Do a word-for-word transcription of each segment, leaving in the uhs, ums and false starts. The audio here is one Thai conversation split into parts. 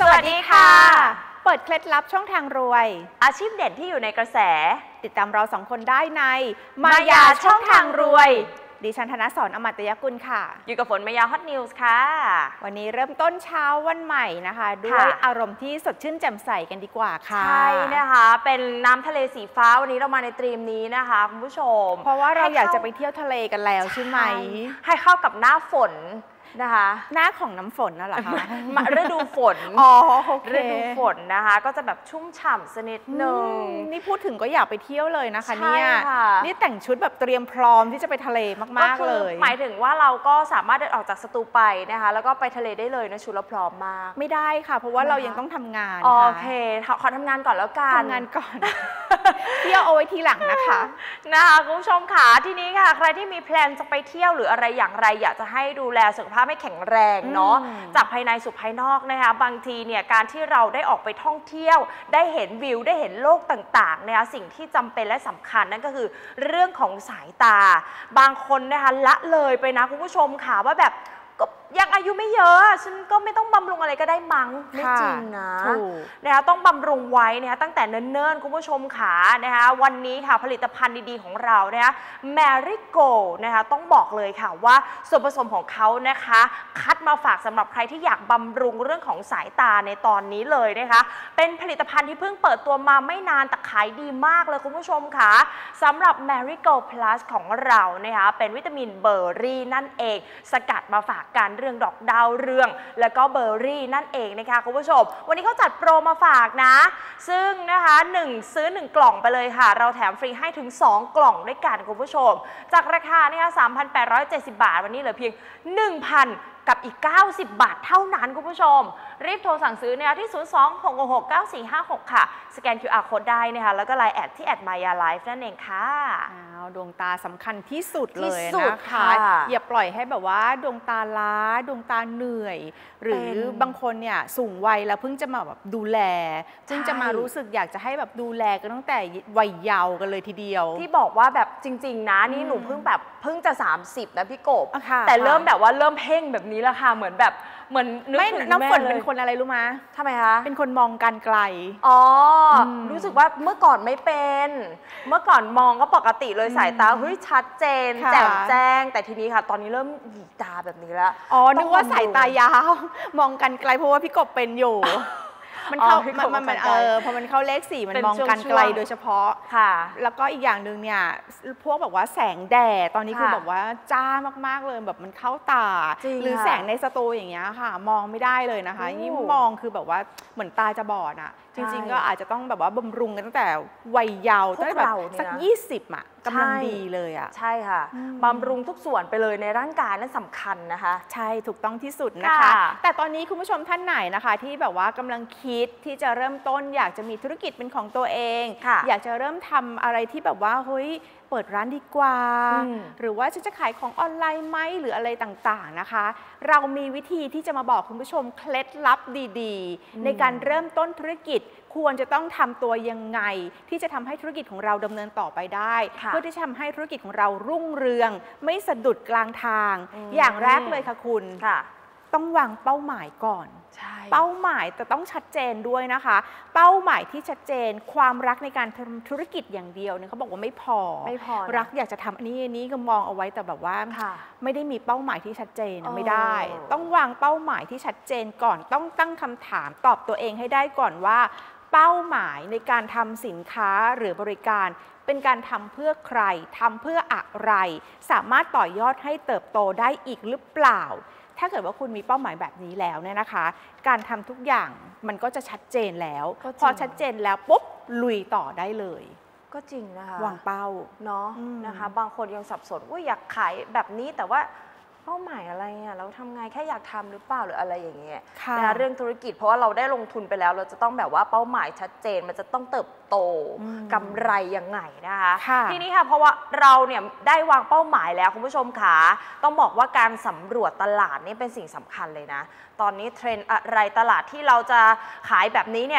วัสดีค่ะเปิดเคล็ดลับช่องทางรวยอาชีพเด่นที่อยู่ในกระแสติดตามเราสองคนได้ในมายาช่องทางรวยดิฉันธนสร อมตยกุลค่ะอยู่กับฝนมายาฮอตนิวส์ค่ะวันนี้เริ่มต้นเช้าวันใหม่นะคะด้วยอารมณ์ที่สดชื่นแจ่มใสกันดีกว่าค่ะใช่นะคะเป็นน้ำทะเลสีฟ้าวันนี้เรามาในธีมนี้นะคะคุณผู้ชมเพราะว่าเราอยากจะไปเที่ยวทะเลกันแล้วใช่ไหมให้เข้ากับหน้าฝนนะคะหน้าของน้ำฝนนั่นแหละค่ะมาฤดูฝนอ๋อฤดูฝนนะคะก็จะแบบชุ่มฉ่ำสนิทหนึ่งนี่พูดถึงก็อยากไปเที่ยวเลยนะคะเนี่ยนี่แต่งชุดแบบเตรียมพร้อมที่จะไปทะเลมากๆเลยหมายถึงว่าเราก็สามารถเดินออกจากสตูไปนะคะแล้วก็ไปทะเลได้เลยนะชุดเราพร้อมมากไม่ได้ค่ะเพราะว่าเรายังต้องทำงานโอเคขอทำงานก่อนแล้วกันทำงานก่อนเที่ยวเอาไว้ทีหลังนะคะนะคะคุณผู้ชมค่ะที่นี้ค่ะใครที่มีแพลนจะไปเที่ยวหรืออะไรอย่างไรอยากจะให้ดูแลสุขภาพให้แข็งแรงเนาะจากภายในสู่ภายนอกนะคะบางทีเนี่ยการที่เราได้ออกไปท่องเที่ยวได้เห็นวิวได้เห็นโลกต่างๆนะคะสิ่งที่จำเป็นและสำคัญนั่นก็คือเรื่องของสายตาบางคนนะคะละเลยไปนะคุณผู้ชมค่ะว่าแบบก็ยังอายุไม่เยอะฉันก็ไม่ต้องบำรุงอะไรก็ได้มั้งไม่จริงนะนะคะต้องบำรุงไว้นะคะตั้งแต่เนิ่นๆคุณผู้ชมค่ะนะคะวันนี้ค่ะผลิตภัณฑ์ดีๆของเรานะคะแมรี่โกลด์นะคะต้องบอกเลยค่ะว่าส่วนผสมของเขานะคะคัดมาฝากสำหรับใครที่อยากบำรุงเรื่องของสายตาในตอนนี้เลยนะคะเป็นผลิตภัณฑ์ที่เพิ่งเปิดตัวมาไม่นานแต่ขายดีมากเลยคุณผู้ชมค่ะสำหรับ Marigold Plus ของเรานะคะเป็นวิตามินเบอร์รี่นั่นเองสกัดมาฝากกันเรื่องดอกดาวเรืองแล้วก็เบอร์รี่นั่นเองนะคะคุณผู้ชมวันนี้เขาจัดโปรมาฝากนะซึ่งนะคะหนึ่งซื้อหนึ่งกล่องไปเลยค่ะเราแถมฟรีให้ถึงสองกล่องด้วยกันคุณผู้ชมจากราคาเนี่ย สามพันแปดร้อยเจ็ดสิบบาทวันนี้เหลือเพียง หนึ่งพัน กับอีกเก้าสิบบาทเท่านั้นคุณผู้ชมรีบโทรสั่งซื้อเนี่ยที่ศูนย์ สอง หก หก เก้า สี่ ห้า หกค่ะสแกน คิว อาร์ Code ได้นะคะแล้วก็ไลน์แอดที่แอดมายาไลฟ์นั่นเองค่ะอ้าวดวงตาสำคัญที่สุดเลยนะคะอย่าปล่อยให้แบบว่าดวงตาล้าดวงตาเหนื่อยหรือบางคนเนี่ยสูงวัยแล้วเพิ่งจะมาแบบดูแลเพิ่งจะมารู้สึกอยากจะให้แบบดูแลกันตั้งแต่วัยเยาว์กันเลยทีเดียวที่บอกว่าแบบจริงๆนะนี่หนูเพิ่งแบบเพิ่งจะสามสิบนะพี่กบแต่เริ่มแบบว่าเริ่มเพ่งแบบนี้แล้วค่ะเหมือนแบบเหมือนนึกถึงแม่เลยน้ำฝนเป็นคนอะไรรู้มั้ยทำไมคะเป็นคนมองการไกลอ๋อรู้สึกว่าเมื่อก่อนไม่เป็นเมื่อก่อนมองก็ปกติเลยสายตาเฮ้ยชัดเจนแจ่มแจ้งแต่ทีนี้ค่ะตอนนี้เริ่มหยีตาแบบนี้แล้วอ๋อนึกว่าสายตายาวมองกันไกลเพราะว่าพี่กบเป็นอยู่มันเข้ามันมันเออพอมันเข้าเลขสี่มันมองกันไกลโดยเฉพาะค่ะแล้วก็อีกอย่างหนึ่งเนี่ยพวกแบบว่าแสงแดดตอนนี้คือแบบว่าจ้ามากๆเลยแบบมันเข้าตาหรือแสงในสตูอย่างเงี้ยค่ะมองไม่ได้เลยนะคะยิ่งมองคือแบบว่าเหมือนตาจะบอดอ่ะจริงๆก็อาจจะต้องแบบว่าบำรุงกันตั้งแต่วัยเยาว์ตั้งแต่แบบสักยี่สิบอ่ะกำลังดีเลยอ่ะใช่ค่ะบำรุงทุกส่วนไปเลยในร่างกายนั่นสำคัญนะคะใช่ถูกต้องที่สุดนะคะแต่ตอนนี้คุณผู้ชมท่านไหนนะคะที่แบบว่ากำลังคิดที่จะเริ่มต้นอยากจะมีธุรกิจเป็นของตัวเองอยากจะเริ่มทำอะไรที่แบบว่าเฮ้ยเปิดร้านดีกว่าหรือว่าฉันจะขายของออนไลน์ไหมหรืออะไรต่างๆนะคะเรามีวิธีที่จะมาบอกคุณผู้ชมเคล็ดลับดีๆในการเริ่มต้นธุรกิจควรจะต้องทำตัวยังไงที่จะทำให้ธุรกิจของเราดำเนินต่อไปได้เพื่อที่จะทำให้ธุรกิจของเรารุ่งเรืองไม่สะดุดกลางทางอย่างแรกเลยค่ะคุณต้องวางเป้าหมายก่อนเป้าหมายแต่ต้องชัดเจนด้วยนะคะเป้าหมายที่ชัดเจนความรักในการทำธุรกิจอย่างเดียวเนี่ยเขาบอกว่าไม่พอไม่พอรักอยากจะทำอันนี้อันนี้ก็มองเอาไว้แต่แบบว่าไม่ได้มีเป้าหมายที่ชัดเจนไม่ได้ต้องวางเป้าหมายที่ชัดเจนก่อนต้องตั้งคำถามตอบตัวเองให้ได้ก่อนว่าเป้าหมายในการทำสินค้าหรือบริการเป็นการทำเพื่อใครทำเพื่ออะไรสามารถต่อยอดให้เติบโตได้อีกหรือเปล่าถ้าเกิดว่าคุณมีเป้าหมายแบบนี้แล้วเนี่ยนะคะการทำทุกอย่างมันก็จะชัดเจนแล้วพอชัดเจนแล้วปุ๊บลุยต่อได้เลยก็จริงนะคะวางเป้าเนาะนะคะบางคนยังสับสนว่าอยากขายแบบนี้แต่ว่าเป้าหมายอะไรอ่ะเราทำไงแค่อยากทำหรือเปล่าหรืออะไรอย่างเงี้ยนะเรื่องธุรกิจเพราะว่าเราได้ลงทุนไปแล้วเราจะต้องแบบว่าเป้าหมายชัดเจนมันจะต้องเติบโตกำไรยังไงนะคะทีนี้ค่ะเพราะว่าเราเนี่ยได้วางเป้าหมายแล้วคุณผู้ชมค่ะต้องบอกว่าการสำรวจตลาดนี่เป็นสิ่งสำคัญเลยนะตอนนี้เทรนด์อะไรตลาดที่เราจะขายแบบนี้เนี่ย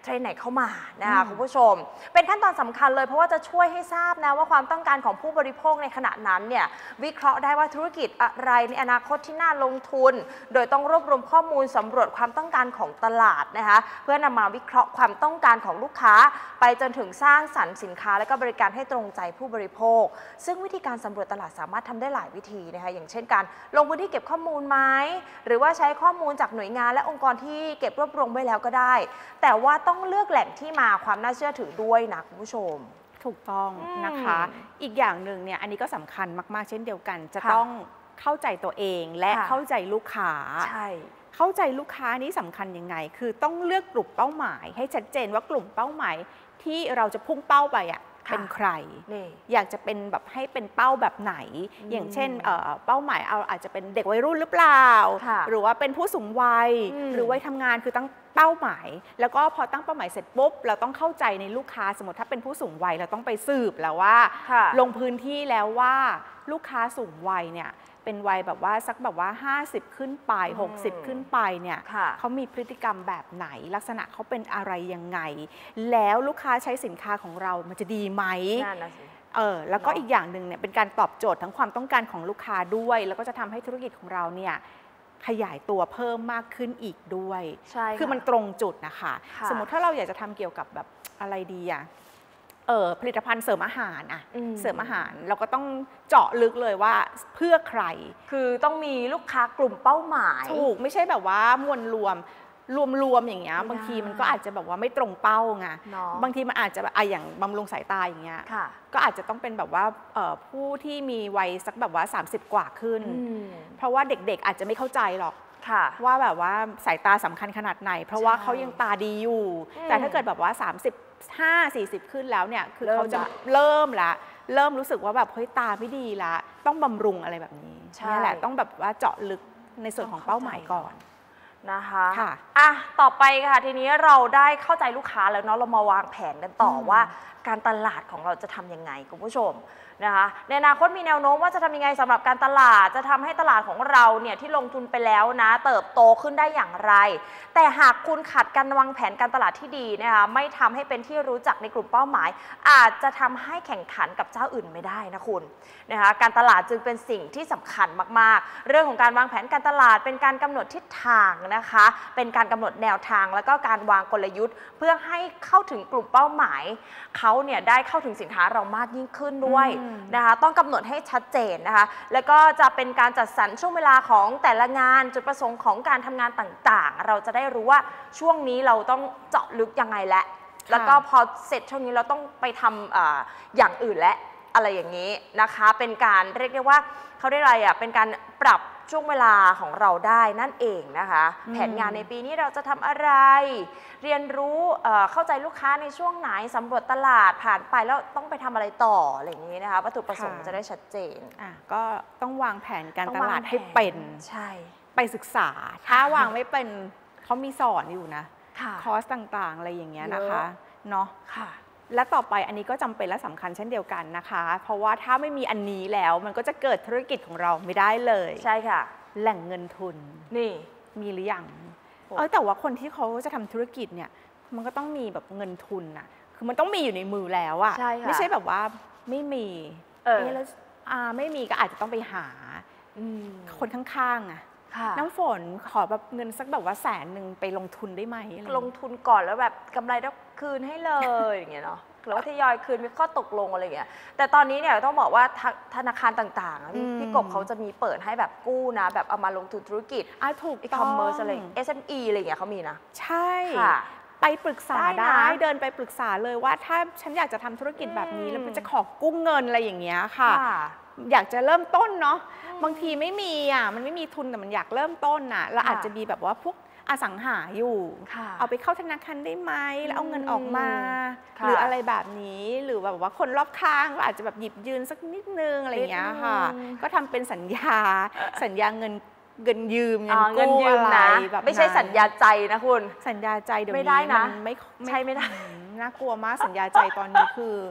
เทรนไหนเข้ามานะคะคุณผู้ชมเป็นขั้นตอนสำคัญเลยเพราะว่าจะช่วยให้ทราบนะว่าความต้องการของผู้บริโภคในขณะนั้นเนี่ยวิเคราะห์ได้ว่าธุรกิจอะไรในอนาคตที่น่าลงทุนโดยต้องรวบรวมข้อมูลสำรวจความต้องการของตลาดนะคะเพื่อนำมาวิเคราะห์ความต้องการของลูกค้าไปจนถึงสร้างสรรค์สินค้าและก็บริการให้ตรงใจผู้บริโภคซึ่งวิธีการสำรวจตลาดสามารถทำได้หลายวิธีนะคะอย่างเช่นการลงพื้นที่เก็บข้อมูลไหมหรือว่าใช้ข้อมูลจากหน่วยงานและองค์กรที่เก็บรวบรวมไว้แล้วก็ได้แต่ว่าต้องเลือกแหล่งที่มาความน่าเชื่อถือด้วยนะคุณผู้ชมถูกต้องนะคะอีกอย่างหนึ่งเนี่ยอันนี้ก็สำคัญมากๆเช่นเดียวกันจะต้องเข้าใจตัวเองและเข้าใจลูกค้าใช่เข้าใจลูกค้านี้สำคัญยังไงคือต้องเลือกกลุ่มเป้าหมายให้ชัดเจนว่ากลุ่มเป้าหมายที่เราจะพุ่งเป้าไปอ่ะเป็นใครอยากจะเป็นแบบให้เป็นเป้าแบบไหนอย่างเช่นเป้าหมายเอาอาจจะเป็นเด็กวัยรุ่นหรือเปล่าหรือว่าเป็นผู้สูงวัยหรือวัยทำงานคือตั้งเป้าหมายแล้วก็พอตั้งเป้าหมายเสร็จปุ๊บเราต้องเข้าใจในลูกค้าสมมติถ้าเป็นผู้สูงวัยเราต้องไปสืบแล้วว่าลงพื้นที่แล้วว่าลูกค้าสูงวัยเนี่ยเป็นวัยแบบว่าสักแบบว่าห้าสิบขึ้นไปหกสิบขึ้นไปเนี่ยเขามีพฤติกรรมแบบไหนลักษณะเขาเป็นอะไรยังไงแล้วลูกค้าใช้สินค้าของเรามันจะดีไหมเออแล้วก็อีกอย่างหนึ่งเนี่ยเป็นการตอบโจทย์ทั้งความต้องการของลูกค้าด้วยแล้วก็จะทำให้ธุรกิจของเราเนี่ยขยายตัวเพิ่มมากขึ้นอีกด้วยคือมันตรงจุดนะคะสมมติถ้าเราอยากจะทำเกี่ยวกับแบบอะไรดีอะเออผลิตภัณฑ์เสริมอาหารอะเสริมอาหารเราก็ต้องเจาะลึกเลยว่าเพื่อใครคือต้องมีลูกค้ากลุ่มเป้าหมายถูกไม่ใช่แบบว่ามวลรวมรวมๆอย่างเงี้ยบางทีมันก็อาจจะแบบว่าไม่ตรงเป้าไงบางทีมันอาจจะแบบอย่างบำรุงสายตาอย่างเงี้ยก็อาจจะต้องเป็นแบบว่าผู้ที่มีวัยสักแบบว่าสามสิบกว่าขึ้นเพราะว่าเด็กๆอาจจะไม่เข้าใจหรอกว่าแบบว่าสายตาสำคัญขนาดไหนเพราะว่าเขายังตาดีอยู่แต่ถ้าเกิดแบบว่าสามสิบห้า สี่สิบขึ้นแล้วเนี่ยคือเขาจะเริ่มละเริ่มรู้สึกว่าแบบเฮ้ยตาไม่ดีละต้องบำรุงอะไรแบบนี้นี่แหละต้องแบบว่าเจาะลึกในส่วนของเป้าหมายก่อนนะคะค่ะอ่ะต่อไปค่ะทีนี้เราได้เข้าใจลูกค้าแล้วเนาะเรามาวางแผนกันต่อว่าการตลาดของเราจะทำยังไงคุณผู้ชมนะคะในอนาคตมีแนวโน้มว่าจะทำยังไงสำหรับการตลาดจะทำให้ตลาดของเราเนี่ยที่ลงทุนไปแล้วนะเติบโตขึ้นได้อย่างไรแต่หากคุณขาดการวางแผนการตลาดที่ดีนะคะไม่ทำให้เป็นที่รู้จักในกลุ่มเป้าหมายอาจจะทำให้แข่งขันกับเจ้าอื่นไม่ได้นะคุณนะคะการตลาดจึงเป็นสิ่งที่สำคัญมากๆเรื่องของการวางแผนการตลาดเป็นการกำหนดทิศทางนะคะเป็นการกำหนดแนวทางแล้วก็การวางกลยุทธ์เพื่อให้เข้าถึงกลุ่มเป้าหมายเขาเนี่ยได้เข้าถึงสินค้าเรามากยิ่งขึ้นด้วยนะคะต้องกำหนดให้ชัดเจนนะคะแล้วก็จะเป็นการจัดสรรช่วงเวลาของแต่ละงานจุดประสงค์ของการทำงานต่างๆเราจะได้รู้ว่าช่วงนี้เราต้องเจาะลึกยังไงและแล้วก็พอเสร็จช่วงนี้เราต้องไปทำ อ, อย่างอื่นและอะไรอย่างนี้นะคะเป็นการเรียกได้ว่าเขาได้อะไรอ่ะเป็นการปรับช่วงเวลาของเราได้นั่นเองนะคะแผนงานในปีนี้เราจะทำอะไรเรียนรู้เอ่อเข้าใจลูกค้าในช่วงไหนสำรวจตลาดผ่านไปแล้วต้องไปทำอะไรต่ออะไรอย่างนี้นะคะวัตถุประสงค์จะได้ชัดเจนอ่ะก็ต้องวางแผนการตลาดให้เป็นใช่ไปศึกษาถ้าวางไม่เป็นเขามีสอนอยู่นะคอร์สต่างๆอะไรอย่างเงี้ยนะคะเนาะและต่อไปอันนี้ก็จำเป็นและสำคัญเช่นเดียวกันนะคะเพราะว่าถ้าไม่มีอันนี้แล้วมันก็จะเกิดธุรกิจของเราไม่ได้เลยใช่ค่ะแหล่งเงินทุนนี่มีหรือยังเออแต่ว่าคนที่เขาจะทำธุรกิจเนี่ยมันก็ต้องมีแบบเงินทุนน่ะคือมันต้องมีอยู่ในมือแล้วอะไม่ใช่แบบว่าไม่มีเออแล้วอ่าไม่มีก็อาจจะต้องไปหาคนข้างๆอะน้ำฝนขอแบบเงินสักแบบว่าแสนหนึ่งไปลงทุนได้ไหมลงทุนก่อนแล้วแบบกำไรต้องคืนให้เลยอย่างเงี้ยเนาะหรือว่าทยอยคืนมีข้อตกลงอะไรอย่างเงี้ยแต่ตอนนี้เนี่ยต้องบอกว่าธนาคารต่างๆพี่กบเขาจะมีเปิดให้แบบกู้นะแบบเอามาลงทุนธุรกิจอ่ะถูกอีคอมเมิร์ซอะไร เอส เอ็ม อี อะไรอย่างเงี้ยเขามีนะใช่ไปปรึกษาได้เดินไปปรึกษาเลยว่าถ้าฉันอยากจะทำธุรกิจแบบนี้แล้วจะขอกู้เงินอะไรอย่างเงี้ยค่ะอยากจะเริ่มต้นเนาะบางทีไม่มีอ่ะมันไม่มีทุนแต่มันอยากเริ่มต้นน่ะเราอาจจะมีแบบว่าพวกอสังหาอยู่เอาไปเข้าธนาคารได้ไหมแล้วเอาเงินออกมาหรืออะไรแบบนี้หรือแบบว่าคนรอบข้างก็อาจจะแบบหยิบยืนสักนิดนึงอะไรอย่างเงี้ยค่ะก็ทำเป็นสัญญาสัญญาเงินเงินยืมเงินกู้อะไรแบบไม่ใช่สัญญาใจนะคุณสัญญาใจเดี๋ยวนี้ไม่ได้นะไม่ใช่ไม่ได้น่ากลัวมากสัญญาใจตอนนี้คือ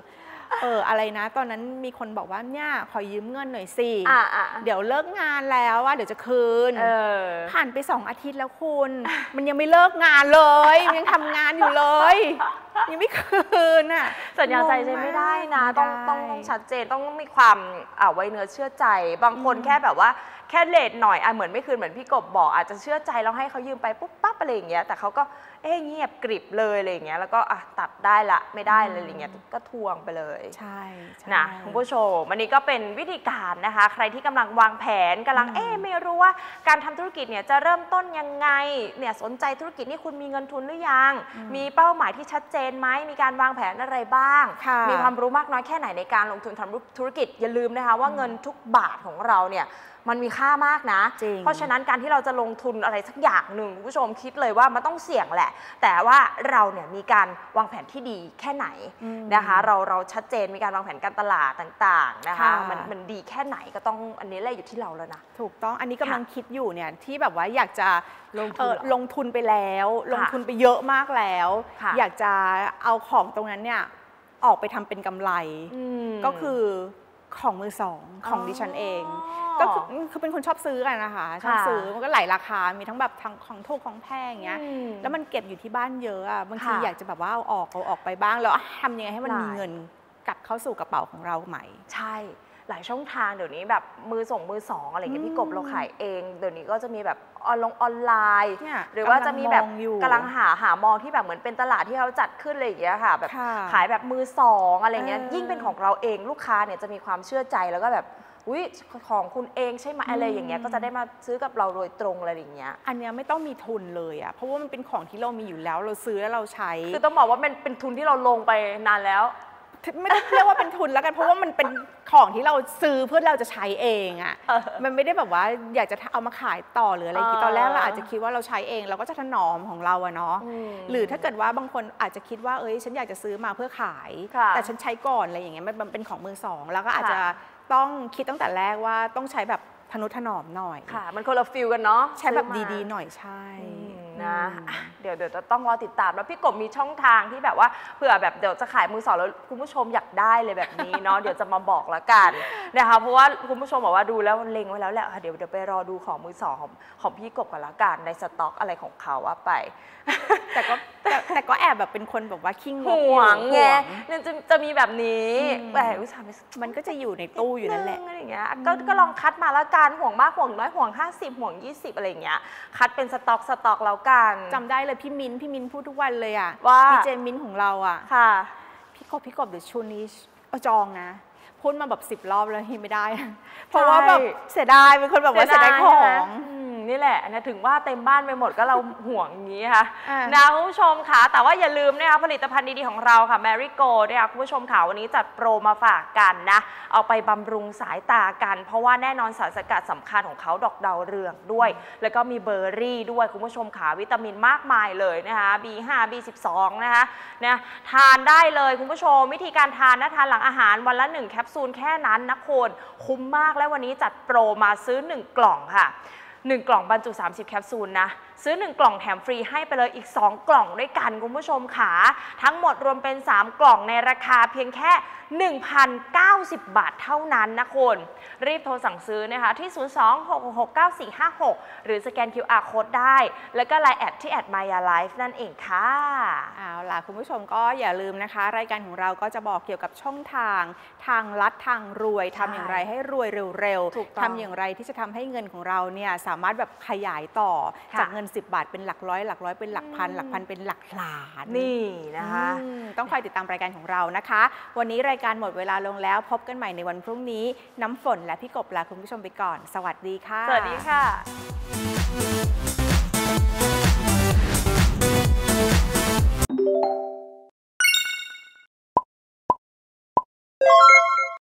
เอออะไรนะตอนนั้นมีคนบอกว่าเนี่ยขอยืมเงินหน่อยสิเดี๋ยวเลิกงานแล้วว่าเดี๋ยวจะคืนผ่านไปสองอาทิตย์แล้วคุณมันยังไม่เลิกงานเลยมันยังทำงานอยู่เลยยังไม่คืนอ่ะสัญญาใจใช้ไม่ได้นะต้องต้องต้องชัดเจนต้องมีความอ่าไว้เนื้อเชื่อใจบางคนแค่แบบว่าแค่เลทหน่อยอ่ะเหมือนไม่คืนเหมือนพี่กบบอกอาจจะเชื่อใจแล้วให้เขายืมไปปุ๊บปั๊บอะไรอย่างเงี้ยแต่เขาก็เอ๊ะเงียบกริบเลยอะไรอย่างเงี้ยแล้วก็อ่ะตัดได้ละไม่ได้อะไรอย่างเงี้ยก็ทวงไปเลยใช่นะคุณผู้ชมวันนี้ก็เป็นวิธีการนะคะใครที่กำลังวางแผนกำลังเอ๊ะไม่รู้ว่าการทำธุรกิจเนี่ยจะเริ่มต้นยังไงเนี่ยสนใจธุรกิจนี่คุณมีเงินทุนหรือยังมีเป้าหมายที่ชัดเจนไหมมีการวางแผนอะไรบ้างมีความรู้มากน้อยแค่ไหนในการลงทุนทำธุรกิจอย่าลืมนะคะว่าเงินทุกบาทของเราเนี่ยมันมีค่ามากนะเพราะฉะนั้นการที่เราจะลงทุนอะไรสักอย่างหนึ่งคุณผู้ชมคิดเลยว่ามันต้องเสี่ยงแหละแต่ว่าเราเนี่ยมีการวางแผนที่ดีแค่ไหนนะคะเราเราชัดเจนมีการวางแผนการตลาดต่างๆนะคะมันมันดีแค่ไหนก็ต้องอันนี้แหละอยู่ที่เราแล้วนะถูกต้องอันนี้กำลังคิดอยู่เนี่ยที่แบบว่าอยากจะลงทุนลงทุนไปแล้วลงทุนไปเยอะมากแล้วอยากจะเอาของตรงนั้นเนี่ยออกไปทำเป็นกำไรก็คือของมือสองของดิฉันเองก็คือเป็นคนชอบซื้อกันนะคะชอบซื้อมันก็หลายราคามีทั้งแบบทั้งของถูกของแพงอย่างเงี้ยแล้วมันเก็บอยู่ที่บ้านเยอะอ่ะบางทีอยากจะแบบว่าเอาออกเอาออกไปบ้างแล้วทำยังไงให้มันมีเงินกลับเข้าสู่กระเป๋าของเราใหม่ใช่หลายช่องทางเดี๋ยวนี้แบบมือส่งมือสองอะไรเงี้ยพี่กบเราขายเองเดี๋ยวนี้ก็จะมีแบบออนลงออนไลน์หรือว่าจะมีแบบกำลังหาหามองที่แบบเหมือนเป็นตลาดที่เขาจัดขึ้นอะไรอย่างเงี้ยค่ะแบบขายแบบมือสองอะไรเงี้ยยิ่งเป็นของเราเองลูกค้าเนี่ยจะมีความเชื่อใจแล้วก็แบบอุ๊ยของคุณเองใช่ไหมอะไรอย่างเงี้ยก็จะได้มาซื้อกับเราโดยตรงอะไรอย่างเงี้ยอันเนี้ยไม่ต้องมีทุนเลยอ่ะเพราะว่ามันเป็นของที่เรามีอยู่แล้วเราซื้อแล้วเราใช้คือต้องบอกว่ามันเป็นทุนที่เราลงไปนานแล้วไม่ได้เรียกว่าเป็นทุนแล้วกันเพราะว่ามันเป็นของที่เราซื้อเพื่อเราจะใช้เองอ่ะมันไม่ได้แบบว่าอยากจะเอามาขายต่อหรืออะไรคิดตอนแรกเราอาจจะคิดว่าเราใช้เองเราก็จะถนอมของเราอะเนาะหรือถ้าเกิดว่าบางคนอาจจะคิดว่าเอ้ยฉันอยากจะซื้อมาเพื่อขายแต่ฉันใช้ก่อนอะไรอย่างเงี้ยมันเป็นของมือสองแล้วก็อาจจะต้องคิดตั้งแต่แรกว่าต้องใช้แบบทนุถนอมหน่อยค่ะมันคนละฟิลกันเนาะใช้แบบดีๆหน่อยใช่นะเดี๋ยวเดี๋ยวจะต้องรอติดตามแล้วพี่กบมีช่องทางที่แบบว่าเผื่อแบบเดี๋ยวจะขายมือสองแล้วคุณผู้ชมอยากได้เลยแบบนี้เนาะเดี๋ยวจะมาบอกละกันนะคะเพราะว่าคุณผู้ชมบอกว่าดูแล้วเล็งไว้แล้วแหละเดี๋ยวเดี๋ยวไปรอดูของมือสองของของพี่กบกันละกันในสต็อกอะไรของเขาว่าไปแต่ก็แต่ก็แอบแบบเป็นคนแบบว่าขี้งกห่วงไงเนี่ยจะจะมีแบบนี้แต่อุตส่าห์มันก็จะอยู่ในตู้อยู่นั่นแหละอะไรอย่างเงี้ยก็ก็ลองคัดมาละกันห่วงมากห่วงน้อยห่วงห้าสิบห่วงยี่สิบอะไรอย่างเงี้ยคัดเป็นสต็อกสต็อกแล้วกันจำได้เลยพี่มิ้นพี่มิ้นพูดทุกวันเลยอ่ะว่าพี่เจมิ้นของเราอ่ะค่ะพี่กบพี่กบเดี๋ยวช่วงนี้เอาจองนะพูดมาแบบสิบรอบแล้วที่ไม่ได้เพราะว่าแบบเสียดายเป็นคนแบบว่าเสียดายของนี่แหละนะถึงว่าเต็มบ้านไปหมดก็เราห่วงอย่างนี้ค่ะนะคุณผู้ชมค่ะแต่ว่าอย่าลืมนะคะผลิตภัณฑ์ดีๆของเราค่ะ Marigo นะคะคุณผู้ชมค่ะวันนี้จัดโปรมาฝากกันนะเอาไปบำรุงสายตากันเพราะว่าแน่นอนสารสกัดสำคัญของเขาดอกดาวเรืองด้วยแล้วก็มีเบอร์รี่ด้วยคุณผู้ชมค่ะวิตามินมากมายเลยนะคะ บี ห้า บี สิบสอง นะคะนะทานได้เลยคุณผู้ชมวิธีการทานนะทานหลังอาหารวันละหนึ่งแคปซูลแค่นั้นนะคุณคุ้มมากและวันนี้จัดโปรมาซื้อหนึ่งกล่องค่ะหนึ่งกล่องบรรจุสามสิบแคปซูลนะซื้อหนึ่งกล่องแถมฟรีให้ไปเลยอีกสองกล่องด้วยกันคุณผู้ชมค่ะทั้งหมดรวมเป็นสามกล่องในราคาเพียงแค่ หนึ่งพันเก้าสิบ บาทเท่านั้นนะคุณรีบโทรสั่งซื้อนะคะที่ศูนย์ สอง หก หก เก้า สี่ ห้า หกหรือสแกน คิว อาร์ Code ได้แล้วก็ ไลน์ แอดที่ แอท มายาไลฟ์ นั่นเองค่ะเอาล่ะคุณผู้ชมก็อย่าลืมนะคะรายการของเราก็จะบอกเกี่ยวกับช่องทางทางลัดทางรวยทำอย่างไรให้รวยเร็วๆทำอย่างไรที่จะทำให้เงินของเราเนี่ยสามารถแบบขยายต่อจากเงินสิบบาทเป็นหลักร้อยหลักร้อยเป็นหลักพันหลักพันเป็นหลักล้านนี่นะคะต้องคอยติดตามรายการของเรานะคะวันนี้รายการหมดเวลาลงแล้วพบกันใหม่ในวันพรุ่งนี้น้ำฝนและพี่กบลาคุณผู้ชมไปก่อนสวัสดีค่ะสวัสดีค่ะ